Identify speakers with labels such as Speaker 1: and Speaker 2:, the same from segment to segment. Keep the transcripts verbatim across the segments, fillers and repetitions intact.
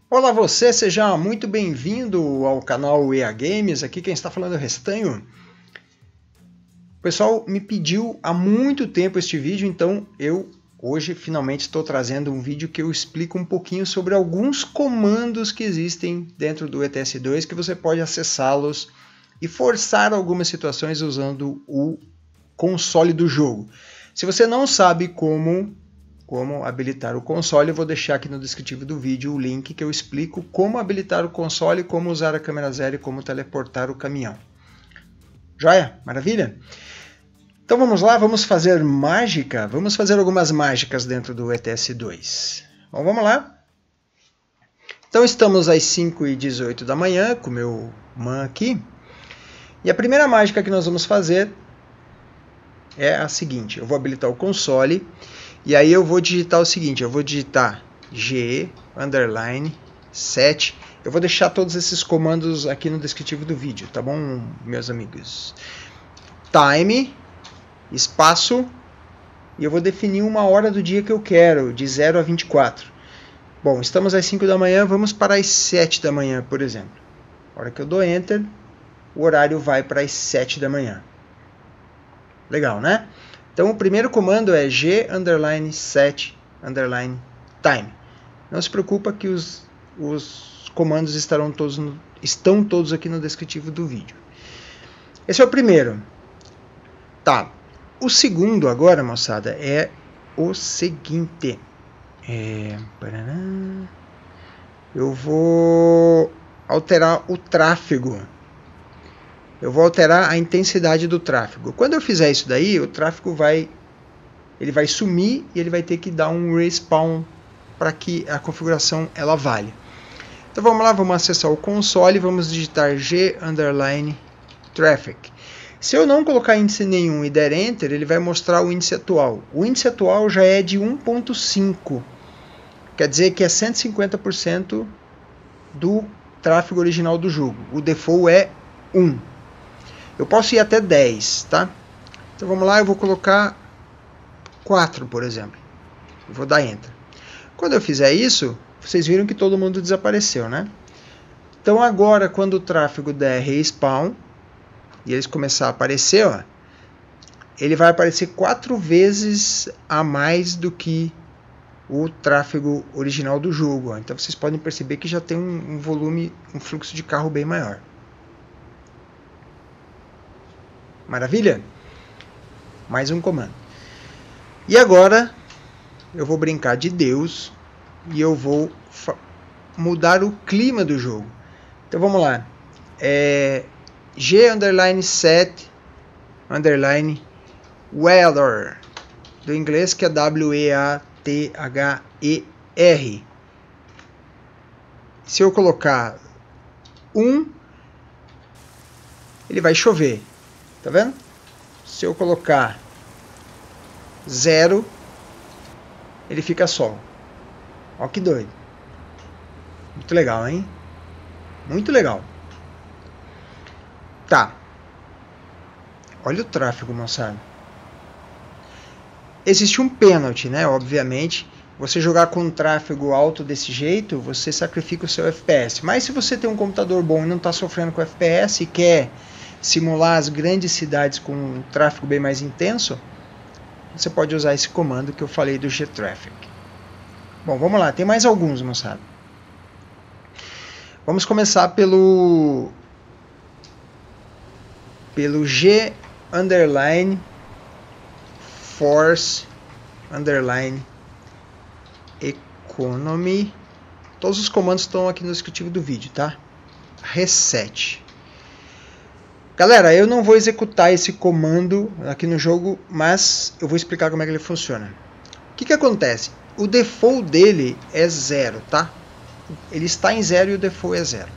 Speaker 1: Olá você, seja muito bem-vindo ao canal E A Games, aqui quem está falando é o Restanho. O pessoal me pediu há muito tempo este vídeo, então eu hoje finalmente estou trazendo um vídeo que eu explico um pouquinho sobre alguns comandos que existem dentro do E T S dois que você pode acessá-los e forçar algumas situações usando o console do jogo. Se você não sabe como... como habilitar o console, eu vou deixar aqui no descritivo do vídeo o link que eu explico como habilitar o console, como usar a câmera zero e como teleportar o caminhão. Joia? Maravilha? Então vamos lá, vamos fazer mágica? Vamos fazer algumas mágicas dentro do E T S dois. Bom, vamos lá. Então estamos às cinco e dezoito da manhã com o meu man aqui. E a primeira mágica que nós vamos fazer é a seguinte. Eu vou habilitar o console. E aí eu vou digitar o seguinte, eu vou digitar G underline sete. Eu vou deixar todos esses comandos aqui no descritivo do vídeo, tá bom, meus amigos? Time, espaço, e eu vou definir uma hora do dia que eu quero, de zero a vinte e quatro. Bom, estamos às cinco da manhã, vamos para as sete da manhã, por exemplo. A hora que eu dou Enter, o horário vai para as sete da manhã. Legal, né? Então o primeiro comando é G underline set underline time. Não se preocupa que os, os comandos estarão todos no, estão todos aqui no descritivo do vídeo. Esse é o primeiro. Tá. O segundo agora, moçada, é o seguinte. É, eu vou alterar o tráfego. Eu vou alterar a intensidade do tráfego. Quando eu fizer isso daí, o tráfego vai, ele vai sumir e ele vai ter que dar um respawn para que a configuração ela valha. Então vamos lá, vamos acessar o console e vamos digitar G underline traffic. Se eu não colocar índice nenhum e der Enter, ele vai mostrar o índice atual. O índice atual já é de um ponto cinco. Quer dizer que é cento e cinquenta por cento do tráfego original do jogo. O default é um. Eu posso ir até dez, tá? Então vamos lá, eu vou colocar quatro, por exemplo. Eu vou dar Enter. Quando eu fizer isso, vocês viram que todo mundo desapareceu, né? Então agora, quando o tráfego der respawn, e eles começar a aparecer, ó, ele vai aparecer quatro vezes a mais do que o tráfego original do jogo. Ó. Então vocês podem perceber que já tem um, um volume, um fluxo de carro bem maior. Maravilha? Mais um comando. E agora eu vou brincar de Deus e eu vou mudar o clima do jogo. Então vamos lá. É G underline set underline weather, do inglês que é W E A T H E R. Se eu colocar um, ele vai chover. Tá vendo? Se eu colocar zero, ele fica sol. Ó que doido. Muito legal, hein? Muito legal. Tá. Olha o tráfego, moçada. Existe um pênalti, né? Obviamente. Você jogar com um tráfego alto desse jeito, você sacrifica o seu F P S. Mas se você tem um computador bom e não está sofrendo com F P S e quer simular as grandes cidades com um tráfego bem mais intenso, você pode usar esse comando que eu falei do G-Traffic. Bom, vamos lá, tem mais alguns, moçada. Vamos começar pelo pelo G underline force underline economy. Todos os comandos estão aqui no descritivo do vídeo, tá? Reset. Galera, eu não vou executar esse comando aqui no jogo, mas eu vou explicar como é que ele funciona. O que que acontece? O default dele é zero, tá? Ele está em zero e o default é zero.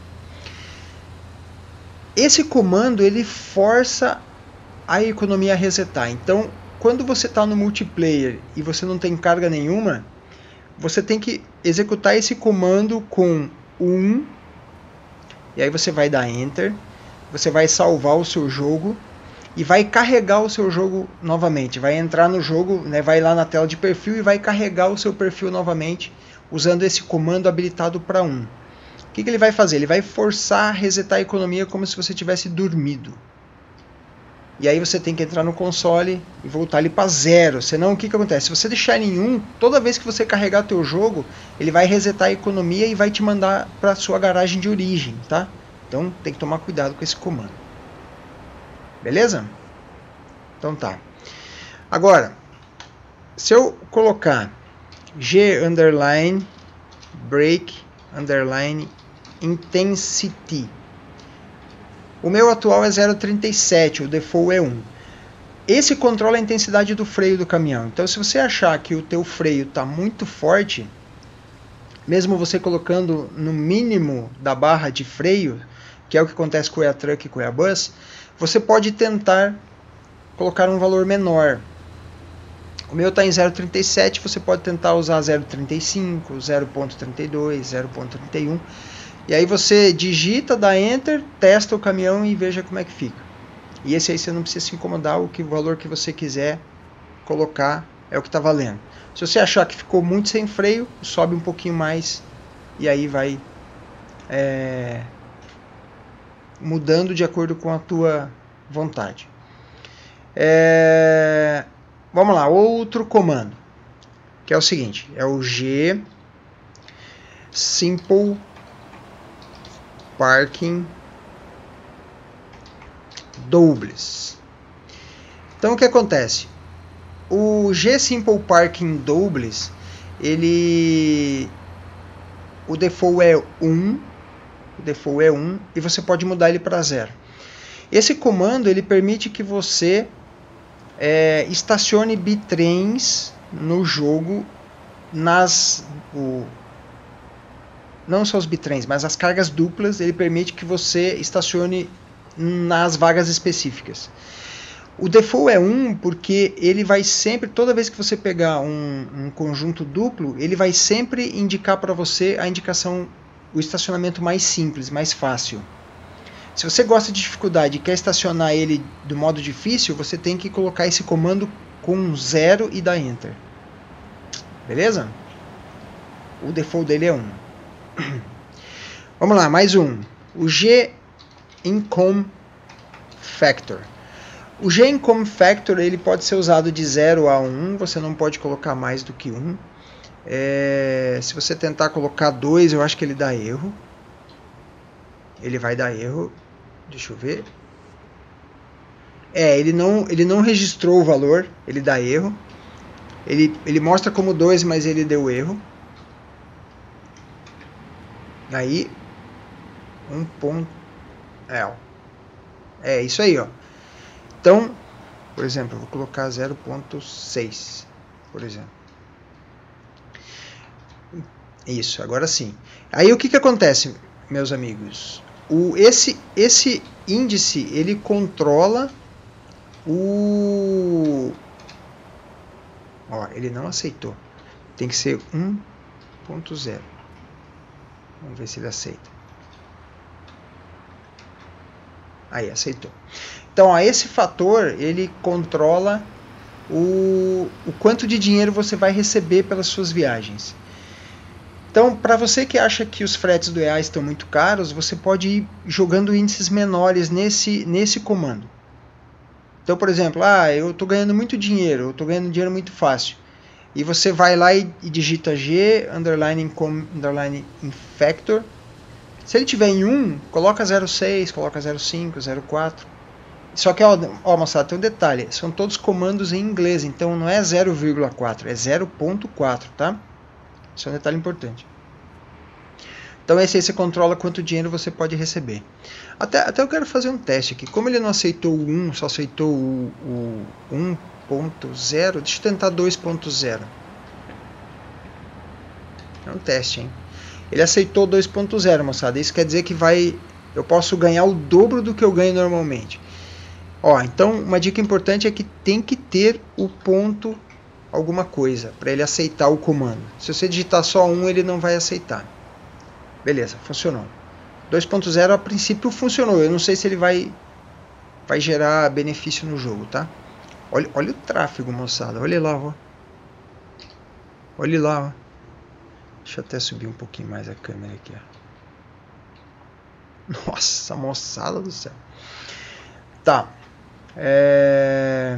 Speaker 1: Esse comando, ele força a economia a resetar. Então, quando você está no multiplayer e você não tem carga nenhuma, você tem que executar esse comando com um, e aí você vai dar Enter. Você vai salvar o seu jogo e vai carregar o seu jogo novamente. Vai entrar no jogo, né, vai lá na tela de perfil e vai carregar o seu perfil novamente usando esse comando habilitado para um. O que, que ele vai fazer? Ele vai forçar a resetar a economia como se você tivesse dormido. E aí você tem que entrar no console e voltar ele para zero. Senão o que, que acontece? Se você deixar ele em um, toda vez que você carregar teu jogo, ele vai resetar a economia e vai te mandar para sua garagem de origem, tá? Então tem que tomar cuidado com esse comando. Beleza? Então tá. Agora, se eu colocar G underline break underline intensity, o meu atual é zero vírgula trinta e sete, o default é um. Esse controla a intensidade do freio do caminhão. Então, se você achar que o teu freio está muito forte, mesmo você colocando no mínimo da barra de freio, que é o que acontece com o E A Truck e com o E A Bus, você pode tentar colocar um valor menor. O meu está em zero vírgula trinta e sete, você pode tentar usar zero vírgula trinta e cinco, zero vírgula trinta e dois, zero vírgula trinta e um. E aí você digita, dá Enter, testa o caminhão e veja como é que fica. E esse aí você não precisa se incomodar, o, que, o valor que você quiser colocar é o que está valendo. Se você achar que ficou muito sem freio, sobe um pouquinho mais e aí vai é, mudando de acordo com a tua vontade. É, vamos lá, outro comando, que é o seguinte, é o G Simple Parking Doubles. Então o que acontece? O G Simple Parking Doubles, ele o default é um, o default é um e você pode mudar ele para zero. Esse comando ele permite que você é, estacione bitrens no jogo nas o, não só os bitrens, mas as cargas duplas, ele permite que você estacione nas vagas específicas. O default é um porque ele vai sempre, toda vez que você pegar um, um conjunto duplo, ele vai sempre indicar para você a indicação, o estacionamento mais simples, mais fácil. Se você gosta de dificuldade e quer estacionar ele do modo difícil, você tem que colocar esse comando com zero e dar Enter. Beleza? O default dele é um. Vamos lá, mais um. O G Income Factor. O G Income Factor ele pode ser usado de zero a um, você não pode colocar mais do que um. É, se você tentar colocar dois, eu acho que ele dá erro. Ele vai dar erro. Deixa eu ver. É, ele não, ele não registrou o valor, ele dá erro. Ele, ele mostra como dois, mas ele deu erro. Aí, um ponto. É, é isso aí, ó. Então, por exemplo, eu vou colocar zero ponto seis, por exemplo. Isso, agora sim. Aí o que que acontece, meus amigos? O, esse, esse índice, ele controla o... Ó, ele não aceitou. Tem que ser um ponto zero. Vamos ver se ele aceita. Aí, aceitou. Então, ó, esse fator, ele controla o, o quanto de dinheiro você vai receber pelas suas viagens. Então, para você que acha que os fretes do E A estão muito caros, você pode ir jogando índices menores nesse, nesse comando. Então, por exemplo, ah, eu estou ganhando muito dinheiro, eu estou ganhando dinheiro muito fácil. E você vai lá e, e digita G, underline, income, underline, infactor. Se ele tiver em um, coloca zero vírgula seis, coloca zero vírgula cinco, zero vírgula quatro. Só que, ó, ó, moçada, tem um detalhe, são todos comandos em inglês, então não é zero vírgula quatro, é zero ponto quatro, tá? Isso é um detalhe importante. Então esse aí você controla quanto dinheiro você pode receber. Até, até eu quero fazer um teste aqui. Como ele não aceitou o um, só aceitou o, o um ponto zero, deixa eu tentar dois ponto zero. É um teste, hein? Ele aceitou dois ponto zero, moçada. Isso quer dizer que vai, eu posso ganhar o dobro do que eu ganho normalmente. Ó, então uma dica importante é que tem que ter o ponto alguma coisa para ele aceitar o comando. Se você digitar só um, ele não vai aceitar. Beleza, funcionou. dois ponto zero a princípio funcionou. Eu não sei se ele vai, vai gerar benefício no jogo, tá? Olha, olha o tráfego, moçada. Olha lá, ó. Olha lá, ó. Deixa eu até subir um pouquinho mais a câmera aqui, ó. Nossa, moçada do céu. Tá. É...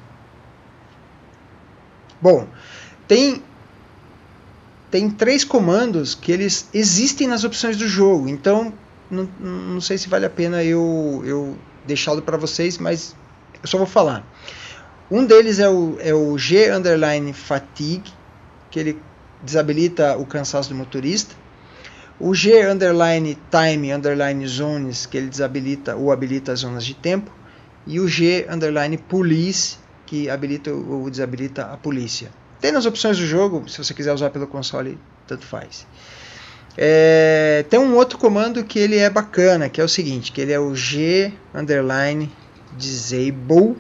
Speaker 1: Bom, tem tem três comandos que eles existem nas opções do jogo. Então, não, não sei se vale a pena eu, eu deixá-lo para vocês, mas eu só vou falar. Um deles é o, é o G underline fatigue, que ele desabilita o cansaço do motorista. O G underline time underline zones, que ele desabilita ou habilita as zonas de tempo. E o G underline police, que habilita ou desabilita a polícia. Tem nas opções do jogo, se você quiser usar pelo console, tanto faz. É, tem um outro comando que ele é bacana, que é o seguinte, que ele é o G underline disable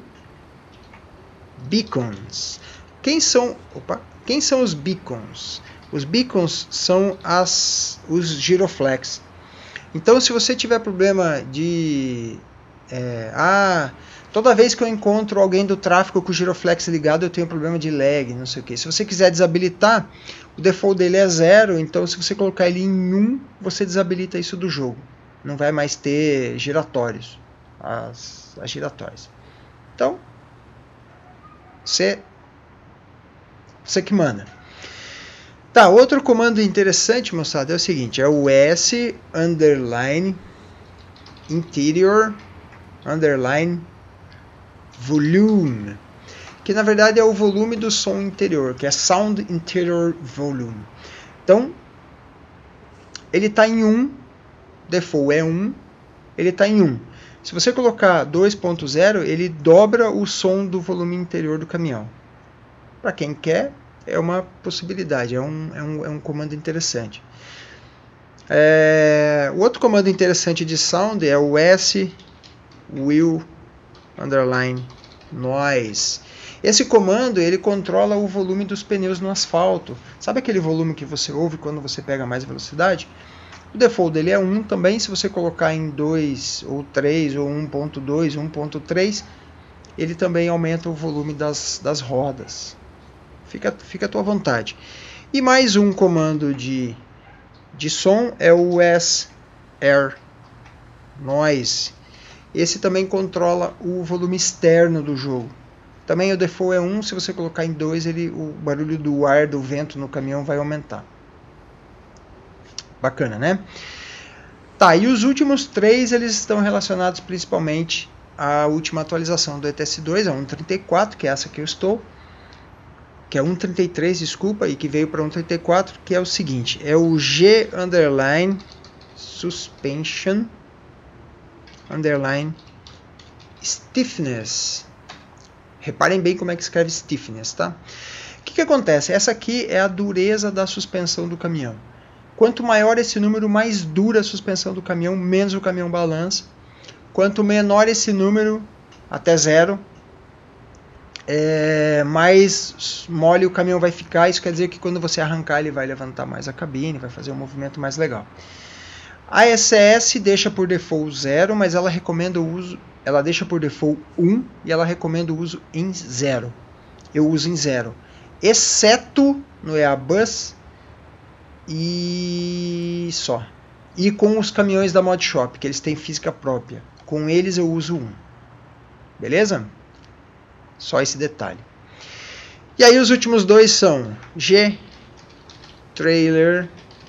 Speaker 1: beacons. Quem são, opa, quem são os beacons? Os beacons são as, os giroflex. Então, se você tiver problema de... É, ah, toda vez que eu encontro alguém do tráfego com o giroflex ligado, eu tenho problema de lag, não sei o que. Se você quiser desabilitar, o default dele é zero, então se você colocar ele em um, você desabilita isso do jogo. Não vai mais ter giratórios, as, as giratórias. Então, você, você que manda. Tá, outro comando interessante, moçada, é o seguinte, é o S underline interior underline volume, que na verdade é o volume do som interior, que é sound interior volume. Então, ele está em um, default é um, ele está em um. Se você colocar dois ponto zero, ele dobra o som do volume interior do caminhão. Para quem quer, é uma possibilidade, é um, é um, é um comando interessante. É, o outro comando interessante de sound é o S will underline noise. Esse comando ele controla o volume dos pneus no asfalto. Sabe aquele volume que você ouve quando você pega mais velocidade? O default dele é um também. Se você colocar em dois ou três ou um ponto dois, um ponto três, ele também aumenta o volume das, das rodas. Fica, fica à tua vontade. E mais um comando de, de som é o S air noise. Esse também controla o volume externo do jogo. Também o default é um, se você colocar em dois, ele, o barulho do ar, do vento no caminhão vai aumentar. Bacana, né? Tá, e os últimos três, eles estão relacionados principalmente à última atualização do E T S dois, a um ponto trinta e quatro, que é essa que eu estou, que é um ponto trinta e três, desculpa, e que veio para um ponto trinta e quatro, que é o seguinte, é o G underline suspension underline stiffness. Reparem bem como é que escreve stiffness, tá? O que que acontece? Essa aqui é a dureza da suspensão do caminhão. Quanto maior esse número, mais dura a suspensão do caminhão, menos o caminhão balança. Quanto menor esse número, até zero, é, mais mole o caminhão vai ficar. Isso quer dizer que quando você arrancar, ele vai levantar mais a cabine, vai fazer um movimento mais legal. A S S deixa por default zero, mas ela recomenda o uso, ela deixa por default um e ela recomenda o uso em zero. Eu uso em zero, exceto no E A Bus e só. E com os caminhões da Mod Shop, que eles têm física própria. Com eles eu uso um. Beleza? Só esse detalhe. E aí os últimos dois são G Trailer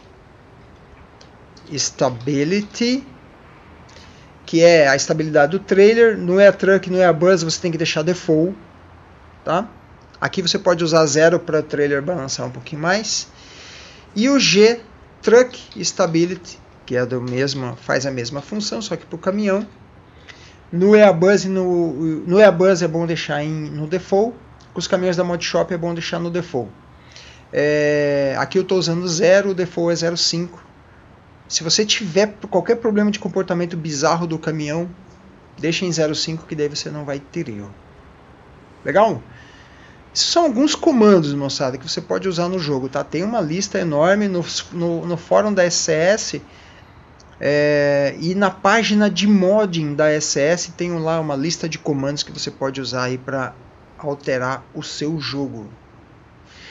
Speaker 1: Stability, que é a estabilidade do trailer. No E A Truck, no E A Bus você tem que deixar default, tá? Aqui você pode usar zero para o trailer balançar um pouquinho mais. E o G Truck Stability, que é do mesmo, faz a mesma função, só que para o caminhão. No E A Bus, no, no E A Bus é bom deixar em, no default. Com os caminhões da Mod Shop é bom deixar no default. É, aqui eu estou usando zero, o default é zero vírgula cinco. Se você tiver qualquer problema de comportamento bizarro do caminhão, deixa em zero vírgula cinco que daí você não vai ter erro. Legal? Esses são alguns comandos, moçada, que você pode usar no jogo, tá? Tem uma lista enorme no, no, no fórum da S C S é, e na página de modding da S C S tem lá uma lista de comandos que você pode usar aí para alterar o seu jogo.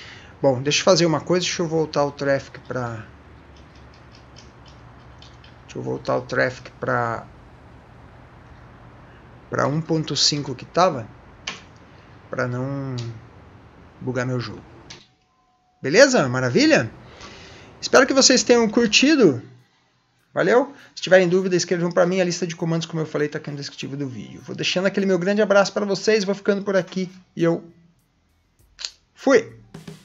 Speaker 1: Bom, deixa eu fazer uma coisa, deixa eu voltar o traffic para... Deixa eu voltar o traffic para para um ponto cinco que estava, para não bugar meu jogo. Beleza? Maravilha? Espero que vocês tenham curtido. Valeu? Se tiverem dúvida, escrevam para mim. A lista de comandos, como eu falei, está aqui no descritivo do vídeo. Vou deixando aquele meu grande abraço para vocês. Vou ficando por aqui e eu fui!